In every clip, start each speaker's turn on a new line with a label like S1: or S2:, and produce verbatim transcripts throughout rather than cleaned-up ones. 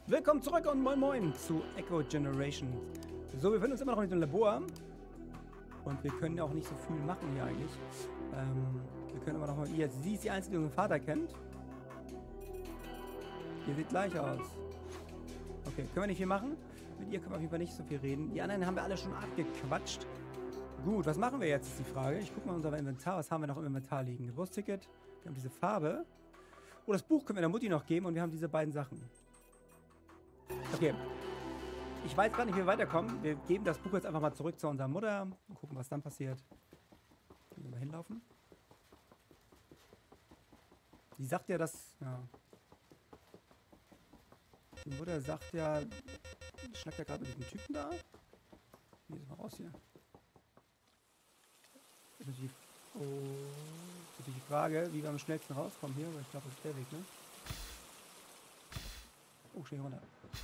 S1: Willkommen zurück und moin moin zu Echo Generation. So, wir befinden uns immer noch in dem Labor. Und wir können ja auch nicht so viel machen hier eigentlich. Ähm, wir können aber noch mal... Jetzt, sie ist die Einzige, die unseren Vater kennt. Ihr sieht gleich aus. Okay, können wir nicht viel machen? Mit ihr können wir auf jeden Fall nicht so viel reden. Die anderen haben wir alle schon abgequatscht. Gut, was machen wir jetzt, ist die Frage. Ich gucke mal unser Inventar. Was haben wir noch im Inventar liegen? Geburtsticket. Wir haben diese Farbe. Oh, das Buch können wir der Mutti noch geben und wir haben diese beiden Sachen. Okay. Ich weiß gerade nicht, wie wir weiterkommen. Wir geben das Buch jetzt einfach mal zurück zu unserer Mutter und gucken, was dann passiert. Können wir mal hinlaufen? Die sagt ja, dass... Ja. Die Mutter sagt ja... Schnackt ja gerade mit diesem Typen da. Geh jetzt mal raus hier. Das ist natürlich die, oh, das ist natürlich die Frage, wie wir am schnellsten rauskommen hier, weil ich glaube, das ist der Weg, ne? Oh, schnell runter.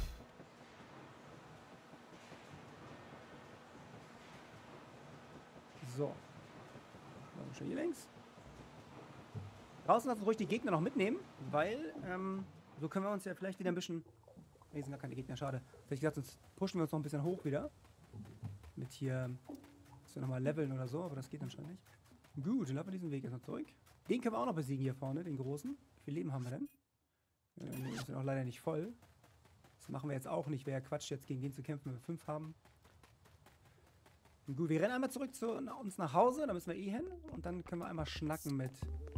S1: So. Dann schon hier längs. Draußen lassen wir ruhig die Gegner noch mitnehmen, weil ähm, so können wir uns ja vielleicht wieder ein bisschen... Ne, sind gar keine Gegner, schade. Vielleicht gesagt, sonst pushen wir uns noch ein bisschen hoch wieder. Mit hier, dass wir nochmal leveln oder so, aber das geht anscheinend nicht. Gut, dann laufen wir diesen Weg erstmal zurück. Den können wir auch noch besiegen hier vorne, den großen. Wie viel Leben haben wir denn? Äh, wir sind auch leider nicht voll. Das machen wir jetzt auch nicht. Wäre ja Quatsch, jetzt gegen den zu kämpfen, wenn wir fünf haben. Gut, wir rennen einmal zurück zu uns nach Hause, da müssen wir eh hin. Und dann können wir einmal schnacken mit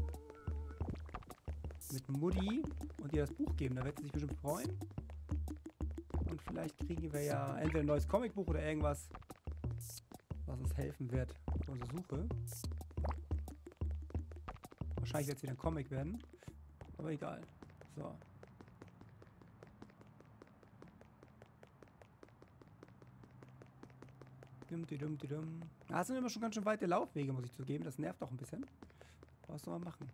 S1: mit Mutti und ihr das Buch geben. Da wird sie sich bestimmt freuen. Und vielleicht kriegen wir ja entweder ein neues Comicbuch oder irgendwas, was uns helfen wird für unsere Suche. Wahrscheinlich wird es wieder ein Comic werden. Aber egal. So. Dum, di, dum, di, dum. Ah, das sind immer schon ganz schön weite Laufwege, muss ich zugeben. Das nervt auch ein bisschen. Was soll man machen?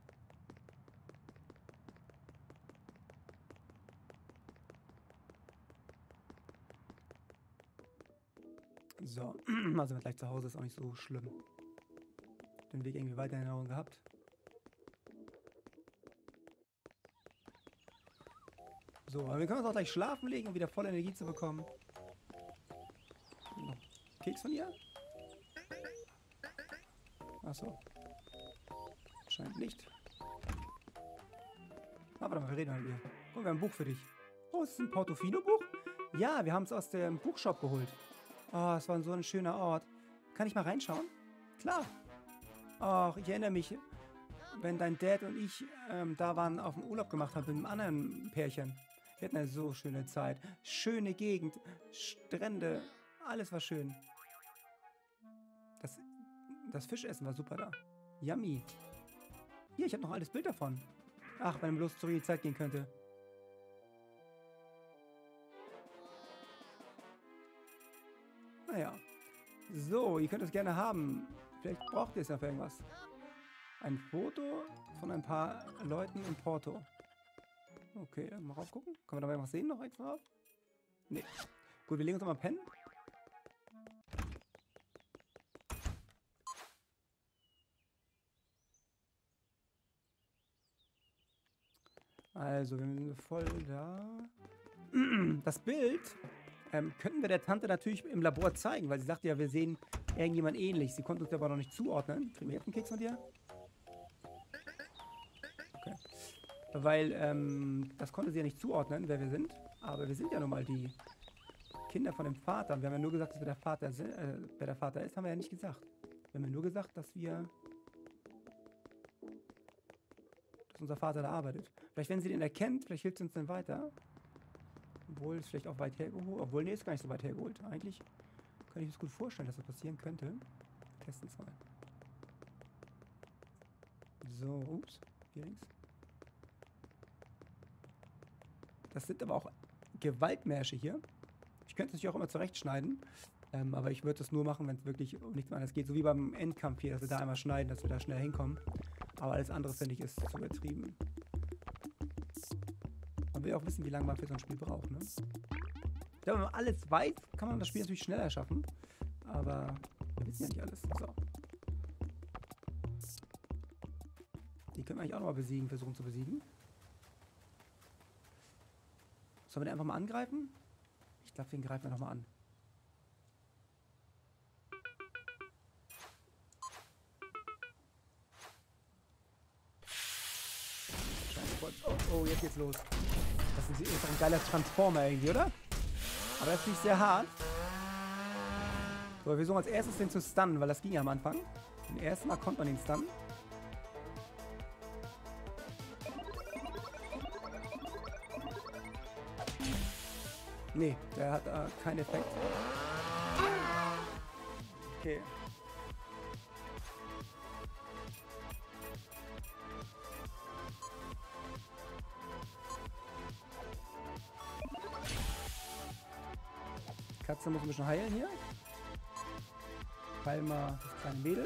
S1: So, also sind wir gleich zu Hause, ist auch nicht so schlimm. Den Weg irgendwie weiter in Erinnerung gehabt. So, aber wir können uns auch gleich schlafen legen, um wieder voll Energie zu bekommen. Noch Keks von ihr? Achso. Scheint nicht. Aber dann, wir reden halt mit ihr. Oh, wir haben ein Buch für dich. Oh, ist das ein Portofino-Buch? Ja, wir haben es aus dem Buchshop geholt. Oh, es war so ein schöner Ort. Kann ich mal reinschauen? Klar. Ach, ich erinnere mich, wenn dein Dad und ich ähm, da waren, auf dem Urlaub gemacht haben mit einem anderen Pärchen. Wir hatten eine so schöne Zeit. Schöne Gegend, Strände, alles war schön. Das, das Fischessen war super da. Yummy. Hier, ich habe noch ein altes Bild davon. Ach, wenn man bloß zurück in die Zeit gehen könnte. Naja. So, ihr könnt es gerne haben. Vielleicht braucht ihr es ja für irgendwas. Ein Foto von ein paar Leuten in Porto. Okay, dann mal raufgucken. Können wir da irgendwas sehen noch extra drauf? Nee. Gut, wir legen uns mal pennen. Also, wir sind voll da. Das Bild ähm, könnten wir der Tante natürlich im Labor zeigen, weil sie sagte ja, wir sehen irgendjemand ähnlich. Sie konnte uns aber noch nicht zuordnen. Kriegen wir jetzt einen Keks von dir? Okay. Weil, ähm, das konnte sie ja nicht zuordnen, wer wir sind. Aber wir sind ja nun mal die Kinder von dem Vater. Und wir haben ja nur gesagt, dass wir der Vater sind. Äh, wer der Vater ist, haben wir ja nicht gesagt. Wir haben ja nur gesagt, dass wir... dass unser Vater da arbeitet. Vielleicht, wenn sie den erkennt, vielleicht hilft sie uns dann weiter. Obwohl, ist vielleicht auch weit hergeholt. Obwohl, nee, ist gar nicht so weit hergeholt. Eigentlich kann ich mir das gut vorstellen, dass das passieren könnte. Wir testen es mal. So, ups. Hier links. Das sind aber auch Gewaltmärsche hier. Ich könnte es natürlich auch immer zurechtschneiden. Ähm, aber ich würde das nur machen, wenn es wirklich um nichts mehr anderes geht. So wie beim Endkampf hier, dass wir da einmal schneiden, dass wir da schnell hinkommen. Aber alles andere, finde ich, ist zu übertrieben. Man will auch wissen, wie lange man für so ein Spiel braucht, ne? Ich glaube, wenn man alles weiß, kann man das Spiel natürlich schneller schaffen. Aber wir wissen ja nicht alles. So. Die können wir eigentlich auch nochmal besiegen, versuchen zu besiegen. Sollen wir den einfach mal angreifen? Ich glaube, den greifen wir nochmal an. Oh, oh, jetzt geht's los. Das ist ein geiler Transformer irgendwie, oder? Aber das finde ich sehr hart. So, wir versuchen als erstes den zu stunnen, weil das ging ja am Anfang. Im ersten Mal konnte man den stunnen. Nee, der hat äh, keinen Effekt. Okay. Katze muss ein bisschen heilen hier. Heil mal das kleine Mädel.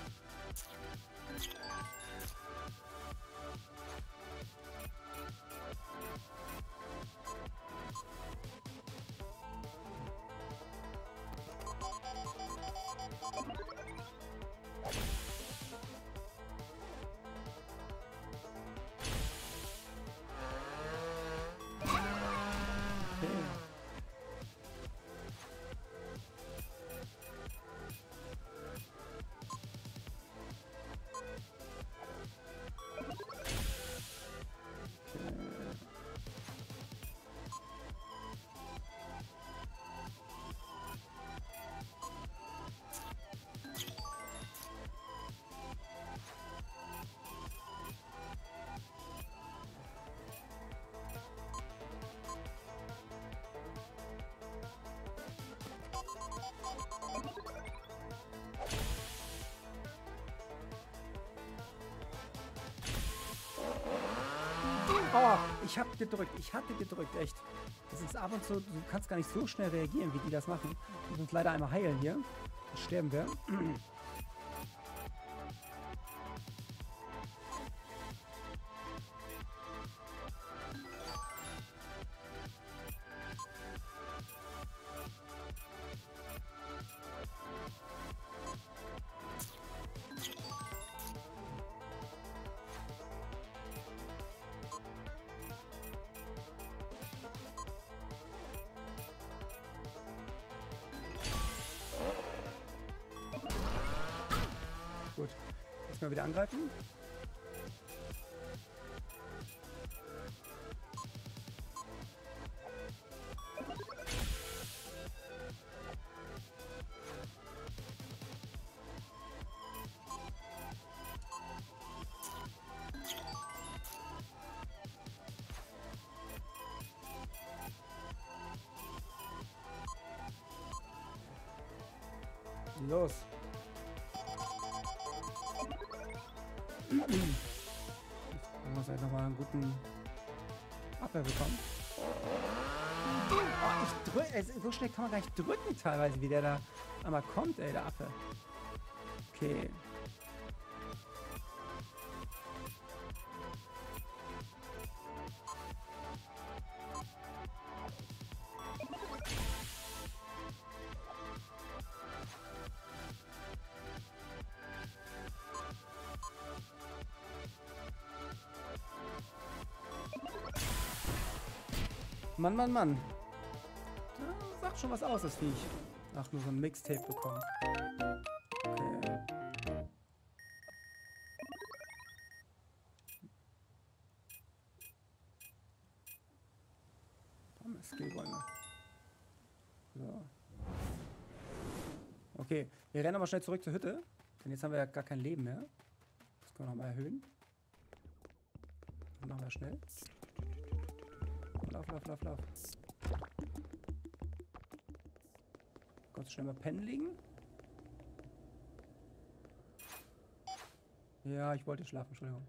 S1: Oh, ich hab gedrückt. Ich hatte gedrückt, echt. Das ist ab und zu, du kannst gar nicht so schnell reagieren, wie die das machen. Wir müssen uns leider einmal heilen hier. Dann sterben wir. Gut. Jetzt mal wieder angreifen. Los. Ich muss halt nochmal einen guten Abwehr bekommen. Oh, ich drück, also so schnell kann man gar nicht drücken teilweise, wie der da einmal kommt, ey, der Affe. Okay. Mann, Mann, Mann. Da sagt schon was aus, das Viech. Ach, nur so ein Mixtape bekommen. Okay. Skillbäume. So. Okay, wir rennen aber schnell zurück zur Hütte. Denn jetzt haben wir ja gar kein Leben mehr. Das können wir nochmal erhöhen. Das machen wir schnell. Lauf, lauf, lauf, lauf. Kurz schnell mal pennen liegen. Ja, ich wollte schlafen, Entschuldigung.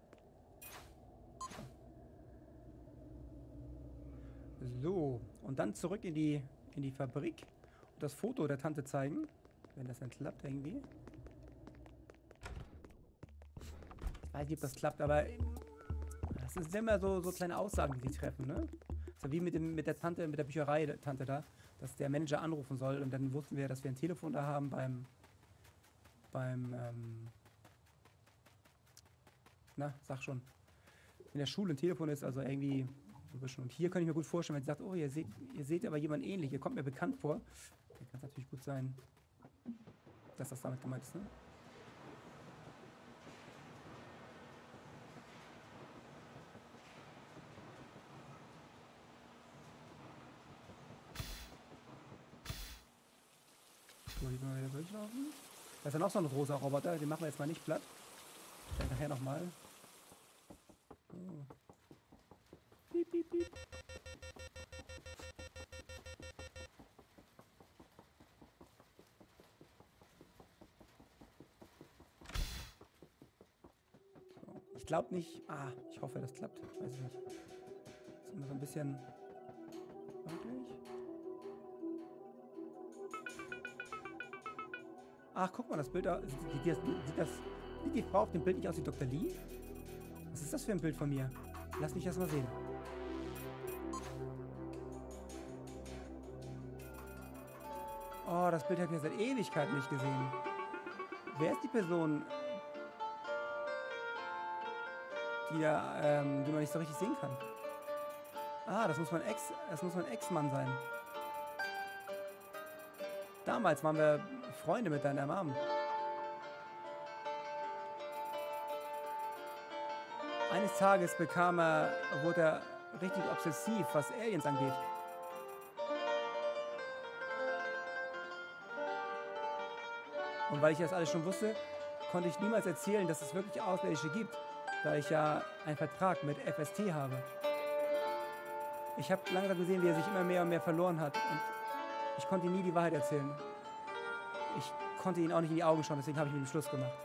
S1: So, und dann zurück in die, in die Fabrik und das Foto der Tante zeigen, wenn das dann klappt irgendwie. Ich weiß nicht, ob das klappt, aber das sind immer so, so kleine Aussagen, die sie treffen, ne? So wie mit, dem, mit der Tante, mit der Bücherei-Tante da, dass der Manager anrufen soll und dann wussten wir, dass wir ein Telefon da haben beim, beim, ähm, na, sag schon, in der Schule ein Telefon ist, also irgendwie so ein bisschen. Und hier könnte ich mir gut vorstellen, wenn sie sagt, oh, ihr seht, ihr seht aber jemanden ähnlich, ihr kommt mir bekannt vor. Dann kann es natürlich gut sein, dass das damit gemeint ist, ne? So, hier können wir wieder durchlaufen. Da ist ja noch so ein rosa Roboter, den machen wir jetzt mal nicht platt. Dann nachher nochmal. Oh. Piep, piep, piep. So. Ich glaube nicht. Ah, ich hoffe, das klappt. Weiß ich nicht. Ist immer so ein bisschen wackelig. Ach, guck mal, das Bild da. Sieht, sieht, sieht, das, sieht die Frau auf dem Bild nicht aus wie Doktor Lee? Was ist das für ein Bild von mir? Lass mich das mal sehen. Oh, das Bild habe ich ja seit Ewigkeit nicht gesehen. Wer ist die Person, die da, ähm, die man nicht so richtig sehen kann? Ah, das muss mein Ex, das muss mein Ex-Mann sein. Damals waren wir Freunde mit deiner Mom. Eines Tages bekam er, wurde er richtig obsessiv, was Aliens angeht. Und weil ich das alles schon wusste, konnte ich niemals erzählen, dass es wirklich Außerirdische gibt, da ich ja einen Vertrag mit F S T habe. Ich habe langsam gesehen, wie er sich immer mehr und mehr verloren hat und ich konnte ihm nie die Wahrheit erzählen. Ich konnte ihn auch nicht in die Augen schauen, deswegen habe ich mit ihm Schluss gemacht.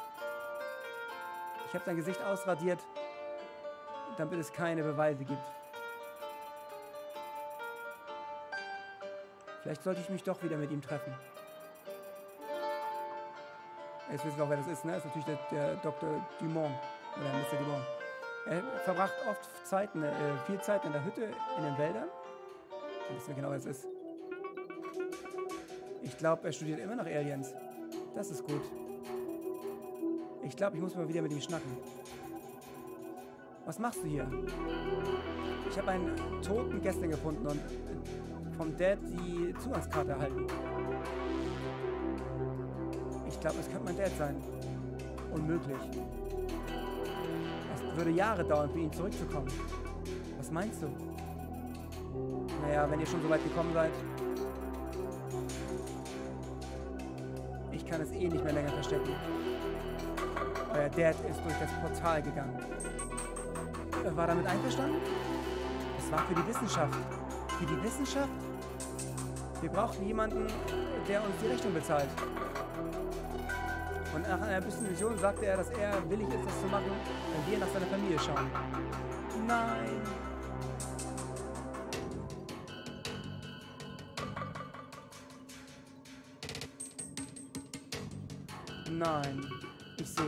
S1: Ich habe sein Gesicht ausradiert, damit es keine Beweise gibt. Vielleicht sollte ich mich doch wieder mit ihm treffen. Jetzt wissen wir auch, wer das ist, ne? Das ist natürlich der, der Doktor Dumont, oder Mister Dumont. Er verbracht oft Zeit, äh, viel Zeit in der Hütte, in den Wäldern. Ich weiß nicht genau, wer es ist. Ich glaube, er studiert immer noch Aliens. Das ist gut. Ich glaube, ich muss mal wieder mit ihm schnacken. Was machst du hier? Ich habe einen toten gestern gefunden und vom Dad die Zugangskarte erhalten. Ich glaube, es könnte mein Dad sein. Unmöglich. Es würde Jahre dauern, für ihn zurückzukommen. Was meinst du? Naja, wenn ihr schon so weit gekommen seid. Ich kann es eh nicht mehr länger verstecken. Euer Dad ist durch das Portal gegangen. Er war damit einverstanden? Es war für die Wissenschaft. Für die Wissenschaft? Wir brauchen jemanden, der uns die Rechnung bezahlt. Und nach einer bisschen Vision sagte er, dass er willig ist, das zu machen, wenn wir nach seiner Familie schauen. Nein! Nein, ich sehe.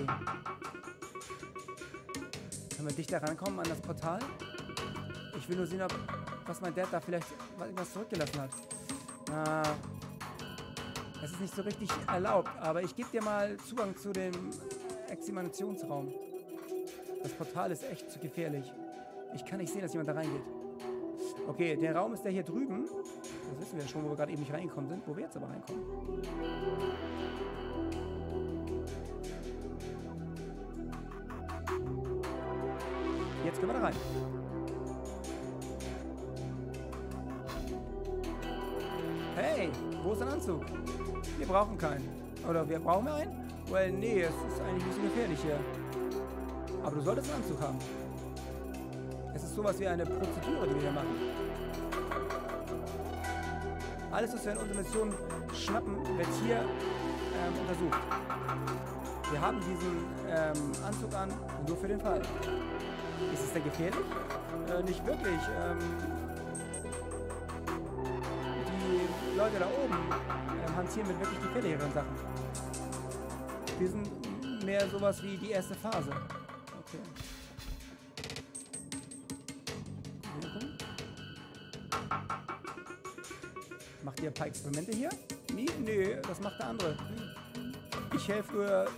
S1: Können wir dichter rankommen an das Portal? Ich will nur sehen, ob was mein Dad da vielleicht irgendwas zurückgelassen hat. Ah, das ist nicht so richtig erlaubt, aber ich gebe dir mal Zugang zu dem Examinationsraum. Das Portal ist echt zu gefährlich. Ich kann nicht sehen, dass jemand da reingeht. Okay, der Raum ist der hier drüben. Das wissen wir ja schon, wo wir gerade eben nicht reingekommen sind, wo wir jetzt aber reinkommen. Jetzt können wir da rein. Hey, wo ist dein Anzug? Wir brauchen keinen. Oder wir brauchen wir einen? Well, nee, es ist eigentlich ein bisschen gefährlich hier. Aber du solltest einen Anzug haben. Es ist sowas wie eine Prozedur, die wir hier machen. Alles, was wir in unserer Mission schnappen, wird hier ähm, untersucht. Wir haben diesen ähm, Anzug an, nur für den Fall. Ist es denn gefährlich? Äh, nicht wirklich. Ähm, die Leute da oben äh, hantieren mit wirklich gefährlicheren Sachen. Wir sind mehr sowas wie die erste Phase. Okay. Macht ihr ein paar Experimente hier? Nee, nee, das macht der andere. Ich helfe nur...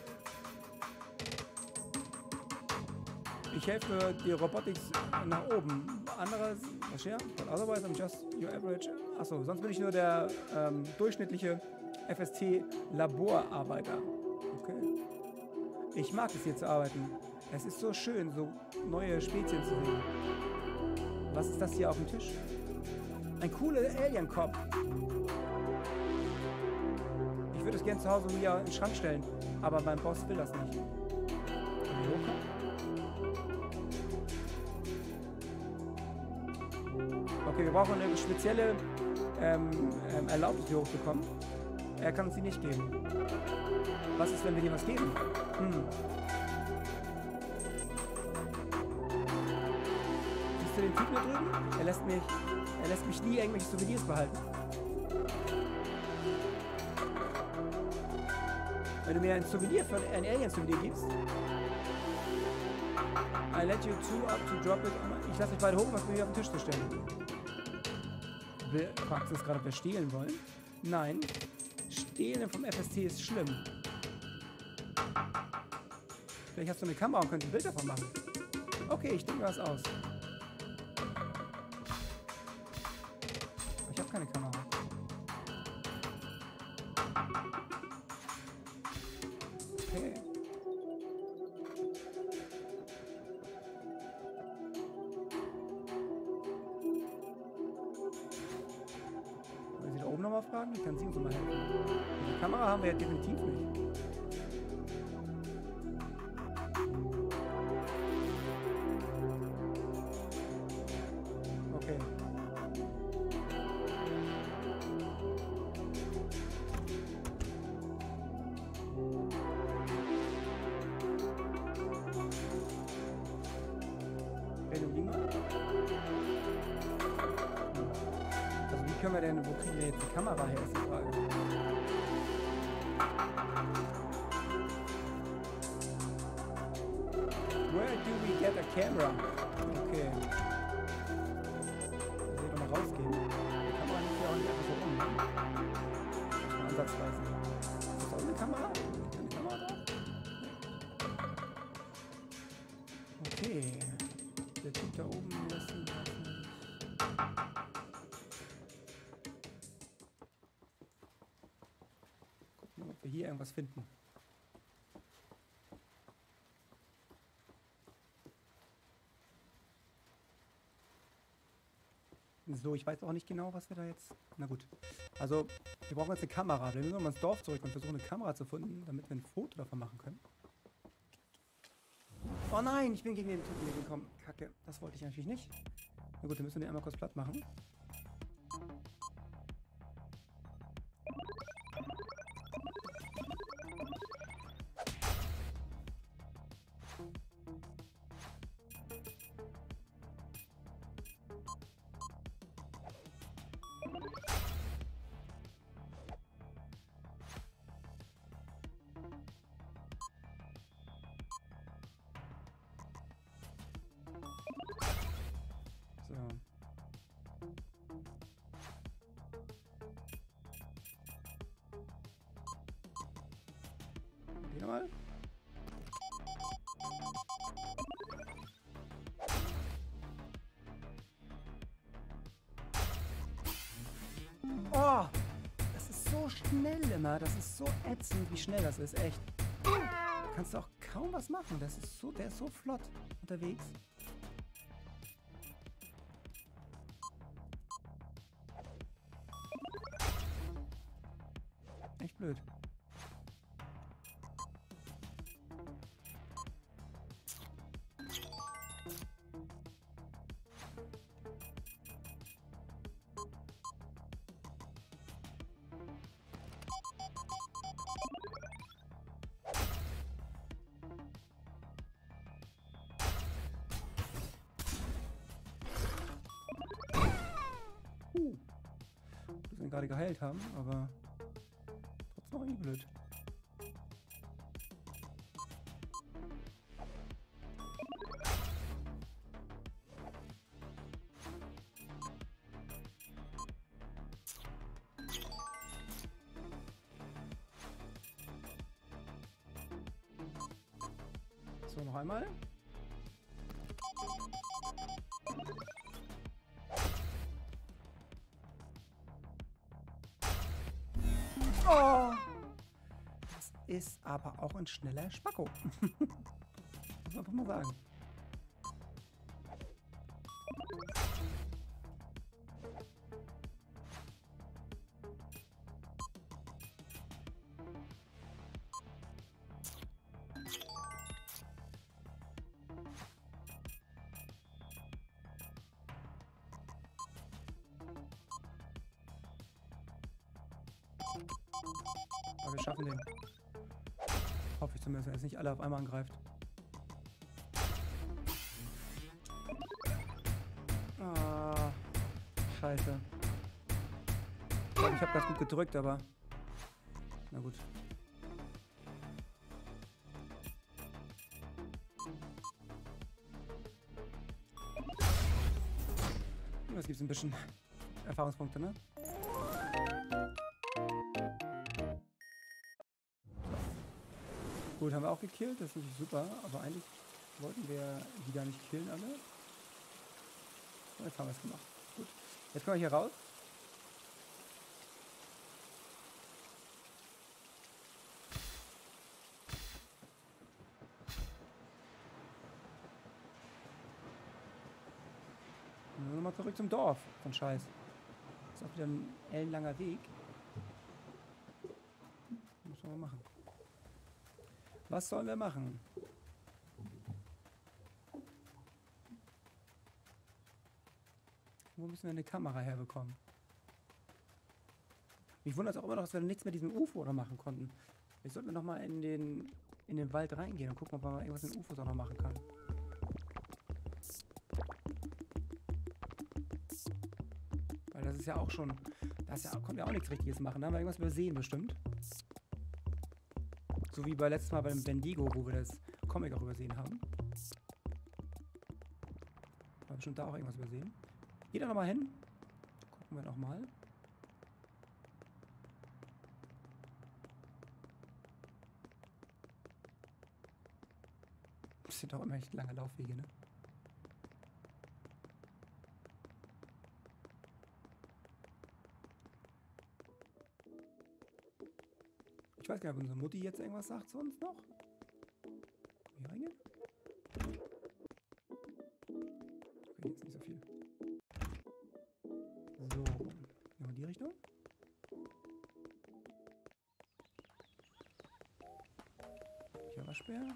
S1: Ich helfe nur die Robotics nach oben andere... Was hier? But otherwise I'm just your average... Achso, sonst bin ich nur der ähm, durchschnittliche F S T-Laborarbeiter. Okay. Ich mag es hier zu arbeiten. Es ist so schön, so neue Spezien zu sehen. Was ist das hier auf dem Tisch? Ein cooler Alien-Kopf. Ich würde es gerne zu Hause wieder in den Schrank stellen, aber mein Boss will das nicht. Kann ich hochkommen? Okay, wir brauchen eine spezielle ähm, ähm, Erlaubnis, hier hochzukommen. Er kann uns die nicht geben. Was ist, wenn wir dir was geben? Hm. Siehst du den Typ da drüben? Er lässt mich, er lässt mich nie irgendwelche Souvenirs behalten. Wenn du mir ein Souvenir von ein Alien-Souvenir gibst, I let you two up to drop it. Ich lasse euch beide hoch, was wir hier auf den Tisch zu stellen. Wir fragst du es gerade, ob wir stehlen wollen? Nein. Stehlen vom F S T ist schlimm. Vielleicht hast du eine Kamera und könntest ein Bild davon machen. Okay, ich denke was aus. Ich habe keine Kamera. Okay. Wollen Sie da oben nochmal fragen? Ich kann Sie uns mal helfen. Die Kamera haben wir ja definitiv nicht. Okay. Also wie können wir denn, wo kriegen wir jetzt die Kamera her, ist die Frage. Where do we get a camera? Okay. Ich will doch mal rausgehen. Die Kamera liegt ja auch nicht einfach so rum. Mal ansatzweise. Ist das auch eine Kamera? Ist eine Kamera da? Okay. Der Typ da oben lässt ihn das nicht. Gucken, ob wir hier irgendwas finden. So, ich weiß auch nicht genau, was wir da jetzt... Na gut. Also, wir brauchen jetzt eine Kamera. Wir müssen nochmal ins Dorf zurück und versuchen, eine Kamera zu finden, damit wir ein Foto davon machen können. Oh nein, ich bin gegen den Typen gekommen. Kacke, das wollte ich natürlich nicht. Na gut, dann müssen wir den einmal kurz platt machen. So. Die nochmal. Oh! Das ist so schnell immer. Das ist so ätzend, wie schnell das ist. Echt. Du kannst auch kaum was machen. Das ist so, der ist so flott unterwegs. Echt blöd. Uh. Das wir gerade geheilt haben, aber trotzdem noch irgendwie blöd. So, noch einmal. Oh! Das ist aber auch ein schneller Spacko. Muss man einfach mal sagen. Aber wir schaffen den. Hoffe ich zumindest, dass er jetzt nicht alle auf einmal angreift. Ah, scheiße. Ich glaube, ich habe ganz gut gedrückt, aber... Na gut. Jetzt gibt es ein bisschen Erfahrungspunkte, ne? Gut, haben wir auch gekillt, das ist natürlich super, aber eigentlich wollten wir die gar nicht killen alle. So, jetzt haben wir es gemacht. Gut. Jetzt kommen wir hier raus. Und nochmal zurück zum Dorf. Von Scheiß. Das ist auch wieder ein ellenlanger Weg. Was sollen wir machen? Was sollen wir machen? Wo müssen wir eine Kamera herbekommen? Mich wundert es auch immer noch, dass wir nichts mit diesem U F O noch machen konnten. Ich sollte noch mal in den, in den Wald reingehen und gucken, ob man irgendwas mit den U F Os auch noch machen kann. Weil das ist ja auch schon... Da ja, konnten wir auch nichts Richtiges machen. Da haben wir irgendwas übersehen bestimmt. So wie bei letztes Mal beim Bendigo, wo wir das Comic auch übersehen haben. Haben wir bestimmt da auch irgendwas übersehen. Geht da nochmal hin. Gucken wir nochmal. Das sind doch immer echt lange Laufwege, ne? Ich weiß gar nicht, ob unsere Mutti jetzt irgendwas sagt sonst noch. Hier reingehen? Okay, jetzt nicht so viel. So, gehen wir in die Richtung. Hier Waschbär.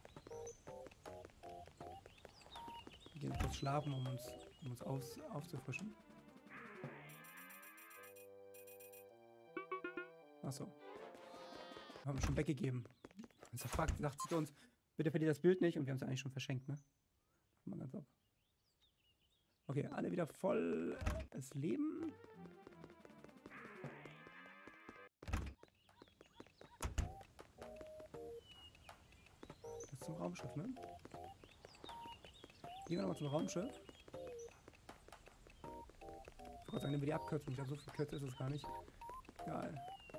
S1: Wir gehen kurz schlafen, um uns, um uns aus, aufzufrischen. Achso. Wir haben es schon weggegeben. Unser Fragt sagt sie zu uns, bitte verliert das Bild nicht, und wir haben es eigentlich schon verschenkt, ne? Mal ganz ab. Okay, alle wieder voll das Leben. Das ist zum Raumschiff, ne? Gehen wir nochmal zum Raumschiff. Ich wollte sagen, nehmen wir die Abkürzung. Ich glaube, so viel kürzer ist es gar nicht. Egal.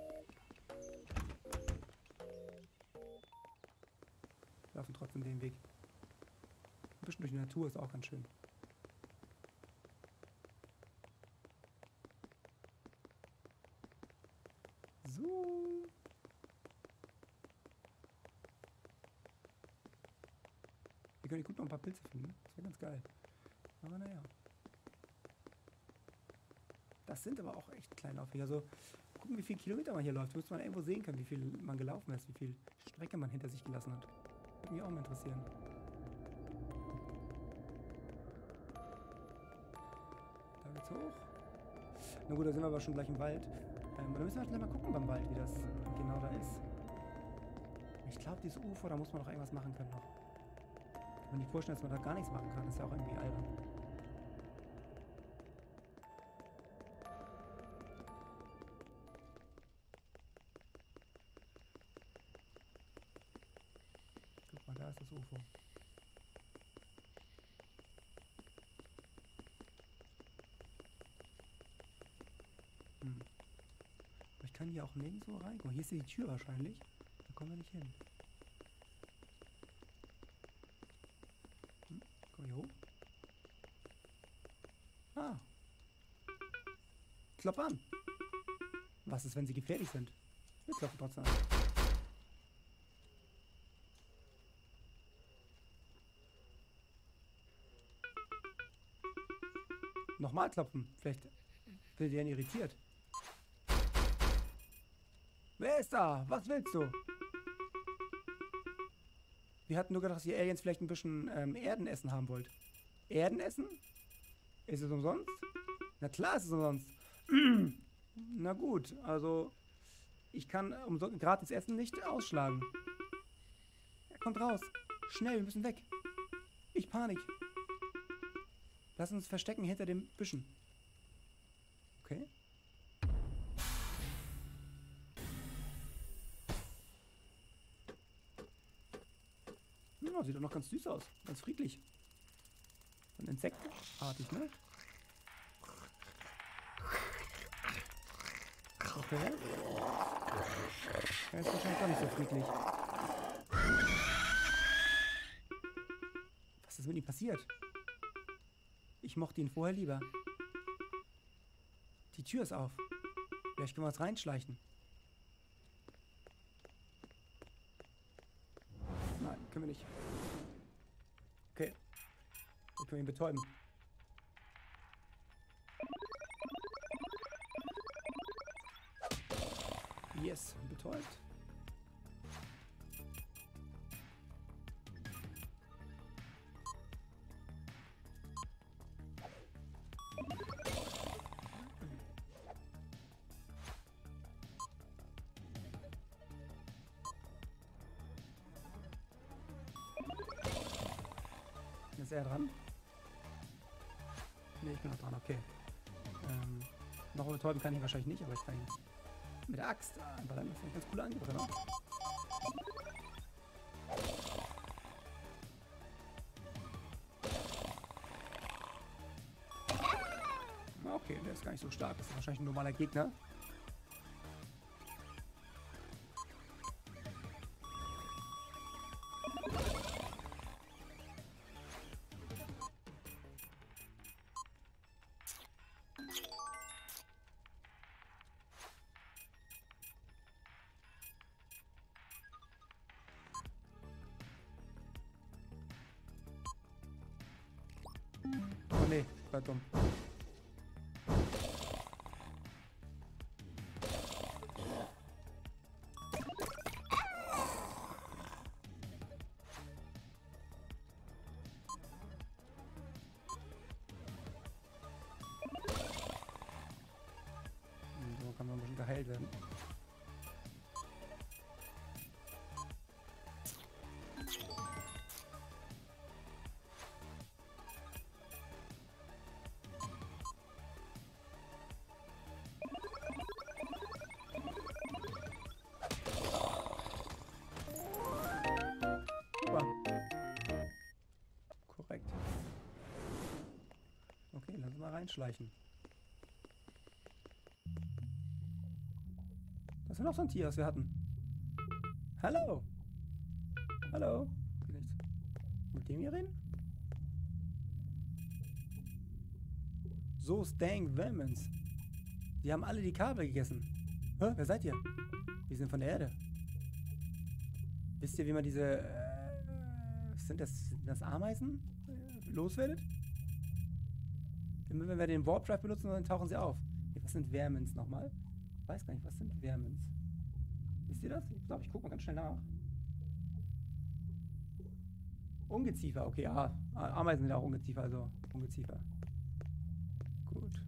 S1: Wir laufen trotzdem den Weg. Ein bisschen durch die Natur ist auch ganz schön. So. Wir können gut noch ein paar Pilze finden. Das wäre ganz geil. Aber naja. Das sind aber auch echt kleine Laufwege. Also gucken, wie viele Kilometer man hier läuft. Müsste man irgendwo sehen können, wie viel man gelaufen ist, wie viel Strecke man hinter sich gelassen hat. Würde mich auch mal interessieren. Da geht's hoch. Na gut, da sind wir aber schon gleich im Wald. Ähm, da müssen wir gleich mal gucken beim Wald, wie das genau da ist. Ich glaube, dieses U F O, da muss man doch irgendwas machen können noch. Ich kann mir nicht vorstellen, dass man da gar nichts machen kann. Das ist ja auch irgendwie albern. Guck mal, da ist das U F O. Hm. Aber ich kann hier auch nirgendwo rein. Guck mal, hier ist die Tür wahrscheinlich. Da kommen wir nicht hin. Hm. Komm hier hoch. Ah. Klopf an. Was ist, wenn sie gefährlich sind? Wir klopfen trotzdem an. Nochmal klopfen. Vielleicht will der irritiert. Wer ist da? Was willst du? Wir hatten nur gedacht, dass ihr Aliens vielleicht ein bisschen ähm, Erdenessen haben wollt. Erdenessen? Ist es umsonst? Na klar ist es umsonst. Na gut, also ich kann um so gratis Essen nicht ausschlagen. Er kommt raus. Schnell, wir müssen weg. Ich Panik. Lass uns verstecken hinter den Büschen. Okay. Ja, sieht doch noch ganz süß aus. Ganz friedlich. Und insektenartig, ne? Okay. Er ist wahrscheinlich gar nicht so friedlich. Was ist mit ihm passiert? Ich mochte ihn vorher lieber. Die Tür ist auf. Vielleicht können wir uns reinschleichen. Nein, können wir nicht. Okay. Wir können ihn betäuben. Yes, betäubt. Ist er dran? Ne, ich bin noch dran, okay. Ähm, noch betäuben kann ich wahrscheinlich nicht, aber ich kann ihn mit der Axt anbrennen. Das ist ein ganz cooler Angriff, oder? Okay, der ist gar nicht so stark. Das ist wahrscheinlich ein normaler Gegner. Oh ne, war dumm. So kann man ein bisschen geheilt werden. Korrekt. Okay, lass uns mal reinschleichen. Das ist noch so ein Tier, das wir hatten. Hallo! Hallo! Nichts. Mit dem hier reden? So Stank Wellmans. Die haben alle die Kabel gegessen. Hä? Wer seid ihr? Wir sind von der Erde. Wisst ihr, wie man diese... Äh, was sind das? Sind das Ameisen? Äh, loswerdet? Wenn wir den Warp Drive benutzen, dann tauchen sie auf. Okay, was sind Vermins nochmal? Ich weiß gar nicht, was sind Vermins? Wisst ihr das? Ich glaube, ich gucke mal ganz schnell nach. Ungeziefer, okay, ja. Ameisen sind auch Ungeziefer, also Ungeziefer. Gut.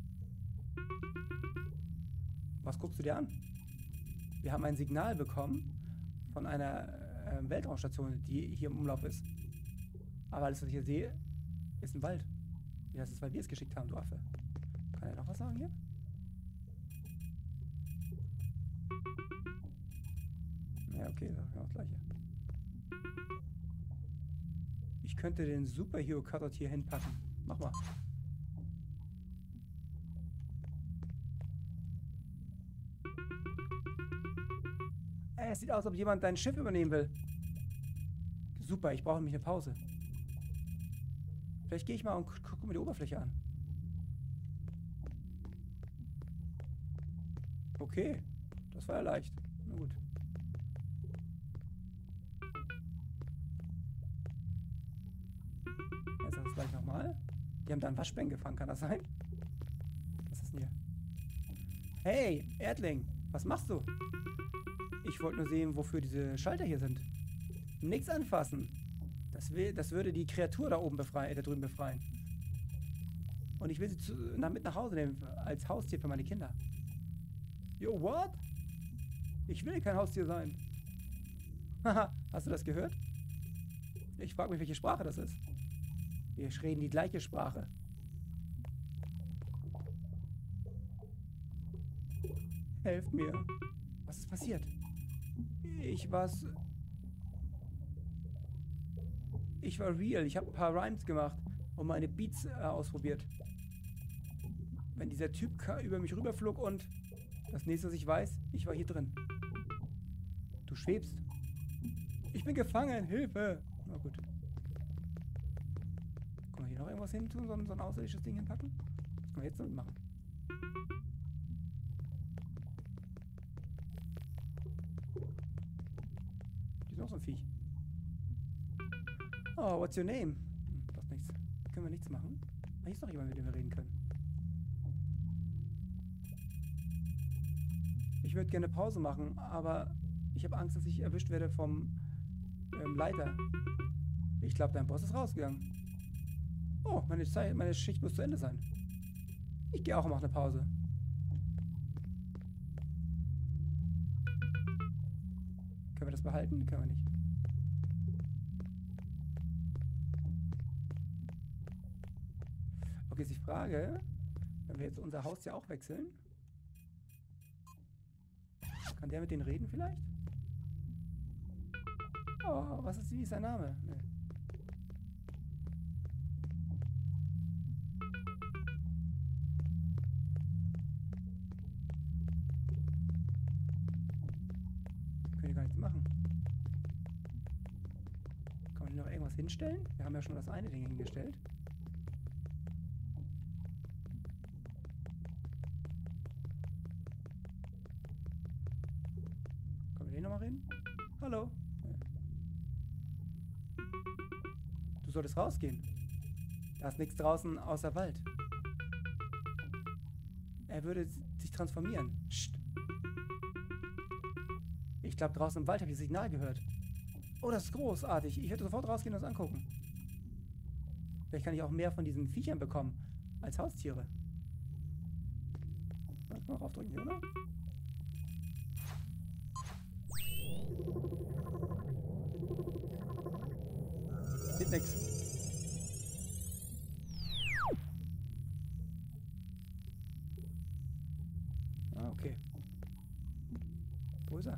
S1: Was guckst du dir an? Wir haben ein Signal bekommen von einer äh, Weltraumstation, die hier im Umlauf ist. Aber alles, was ich hier sehe, ist ein Wald. Ja, das ist, weil wir es geschickt haben, du Affe. Kann er noch was sagen hier? Ja, okay, das ist genau das Gleiche. Ich könnte den Superhero Cutout hier hinpacken. Mach mal. Ey, es sieht aus, als ob jemand dein Schiff übernehmen will. Super, ich brauche nämlich eine Pause. Vielleicht gehe ich mal und gucke mir die Oberfläche an. Okay, das war ja leicht. Na gut. Jetzt das gleich nochmal. Die haben da ein Waschbecken gefangen, kann das sein? Was ist denn hier? Hey, Erdling, was machst du? Ich wollte nur sehen, wofür diese Schalter hier sind. Nichts anfassen. Das, will, das würde die Kreatur da oben befreien, äh, da drüben befreien. Und ich will sie zu, na, mit nach Hause nehmen, als Haustier für meine Kinder. Yo, what? Ich will kein Haustier sein. Haha, hast du das gehört? Ich frage mich, welche Sprache das ist. Wir reden die gleiche Sprache. Helft mir. Was ist passiert? Ich war's... Ich war real. Ich habe ein paar Rhymes gemacht und meine Beats äh, ausprobiert. Wenn dieser Typ über mich rüberflog und das nächste, was ich weiß, ich war hier drin. Du schwebst. Ich bin gefangen. Hilfe. Na gut. Können wir hier noch irgendwas hin tun? So ein, so ein außerirdisches Ding hinpacken? Was können wir jetzt damit machen? Hier ist noch so ein Viech. Oh, what's your name? Hm, das nichts. Können wir nichts machen? Ah, hier ist noch jemand, mit dem wir reden können. Ich würde gerne Pause machen, aber ich habe Angst, dass ich erwischt werde vom ähm, Leiter. Ich glaube, dein Boss ist rausgegangen. Oh, meine, Zeit, meine Schicht muss zu Ende sein. Ich gehe auch und mache eine Pause. Können wir das behalten? Können wir nicht. Okay, ist die Frage, wenn wir jetzt unser Haus ja auch wechseln, kann der mit denen reden vielleicht? Oh, was ist, wie ist sein Name? Nee. Können die gar nichts machen. Kann man hier noch irgendwas hinstellen? Wir haben ja schon das eine Ding hingestellt. Nochmal reden? Hallo? Du solltest rausgehen. Da ist nichts draußen außer Wald. Er würde sich transformieren. Psst. Ich glaube, draußen im Wald habe ich das Signal gehört. Oh, das ist großartig. Ich werde sofort rausgehen und das angucken. Vielleicht kann ich auch mehr von diesen Viechern bekommen als Haustiere. Mal raufdrücken hier, oder? Geht nix. Ah, okay. Wo ist er?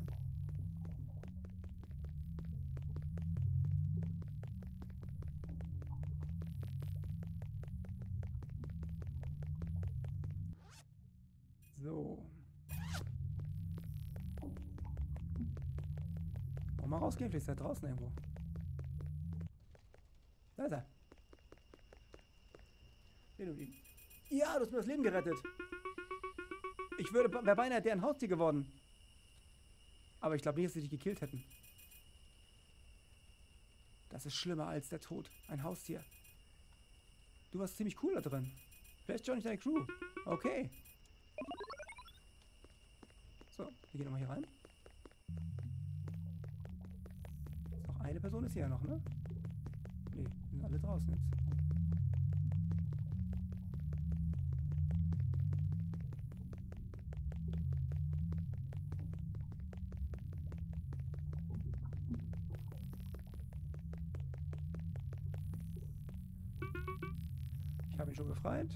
S1: So. Wollen wir mal rausgehen? Vielleicht ist er draußen irgendwo. Da ist er. Ja, du hast mir das Leben gerettet. Ich würde, wäre beinahe deren Haustier geworden. Aber ich glaube nicht, dass sie dich gekillt hätten. Das ist schlimmer als der Tod. Ein Haustier. Du warst ziemlich cool da drin. Vielleicht join ich deine Crew. Okay. So, wir gehen nochmal hier rein. Noch eine Person ist hier ja noch, ne? Nee, sind alle draußen jetzt. Ich habe ihn schon befreit.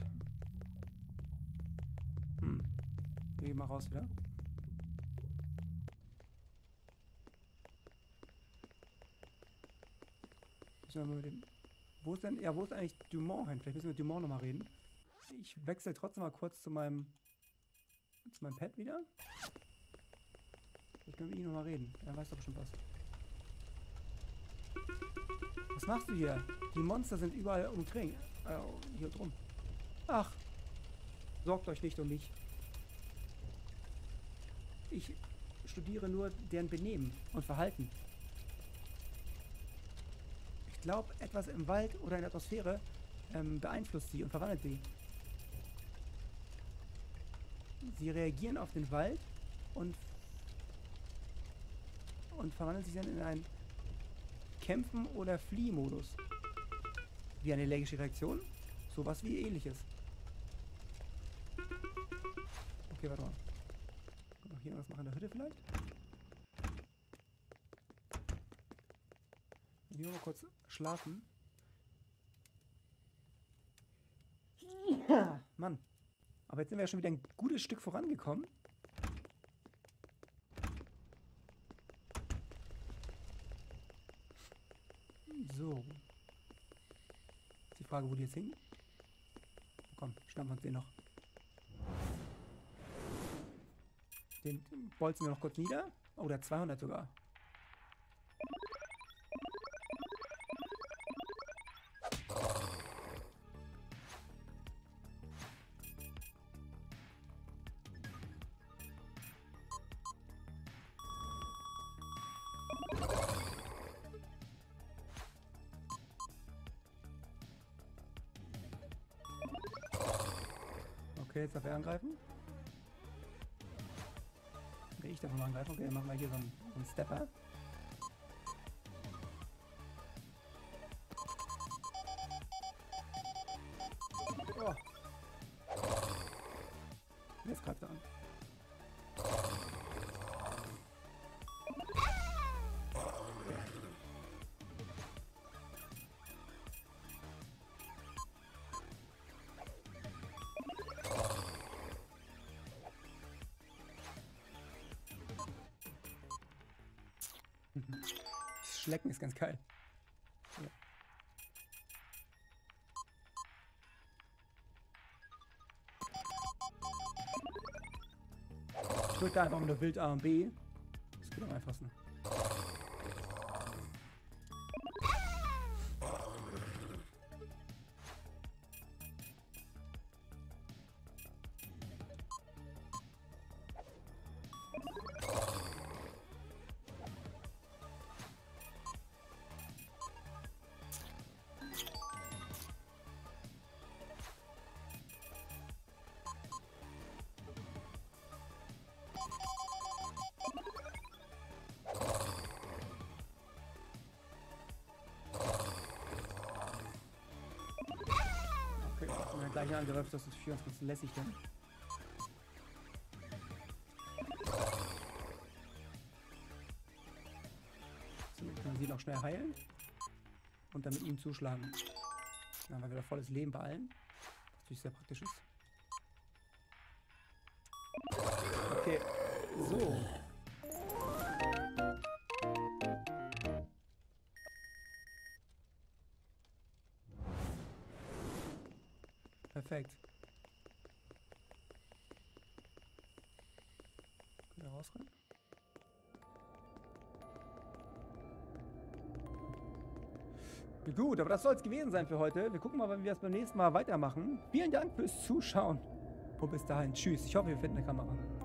S1: Hm. Wir gehen mal raus wieder. Müssen wir mit dem Wo ist denn, ja, wo ist eigentlich Dumont hin? Vielleicht müssen wir mit Dumont nochmal reden. Ich wechsle trotzdem mal kurz zu meinem, zu meinem Pet wieder. Ich kann mit ihm nochmal reden. Er weiß doch bestimmt was. Was machst du hier? Die Monster sind überall umdrehen. Äh, hier drum. Ach, sorgt euch nicht um mich. Ich studiere nur deren Benehmen und Verhalten. Ich glaube, etwas im Wald oder in der Atmosphäre ähm, beeinflusst sie und verwandelt sie. Sie reagieren auf den Wald und, und verwandeln sich dann in einen Kämpfen- oder Fliehmodus. Wie eine allergische Reaktion. Sowas wie ähnliches. Okay, warte mal. Kann noch hier was machen in der Hütte vielleicht? Hier mal kurz schlafen. Ja. Mann. Aber jetzt sind wir ja schon wieder ein gutes Stück vorangekommen. So. Ist die Frage, wo die jetzt hingen? Komm, schnappen wir uns den noch. Den bolzen wir noch kurz nieder. Oh, der hat zweihundert sogar. Okay, jetzt darf er angreifen. Okay, ich darf mal angreifen. Okay, dann machen wir hier so einen, so einen Stepper. Oh. Jetzt greift er an. Das Schlecken ist ganz geil. Ja. Ich drücke da einfach nur Wild A und B. Das geht am einfachsten. Gleichen Angriff, das ist für uns ganz lässig dann. So, dann können wir sie noch schnell heilen und dann mit ihm zuschlagen. Dann haben wir wieder volles Leben bei allen, was natürlich sehr praktisch ist. Okay, so. Perfekt. Können wir rausrennen? Gut, aber das soll es gewesen sein für heute. Wir gucken mal, wenn wir es beim nächsten Mal weitermachen. Vielen Dank fürs Zuschauen. Und bis dahin, tschüss. Ich hoffe, wir finden eine Kamera.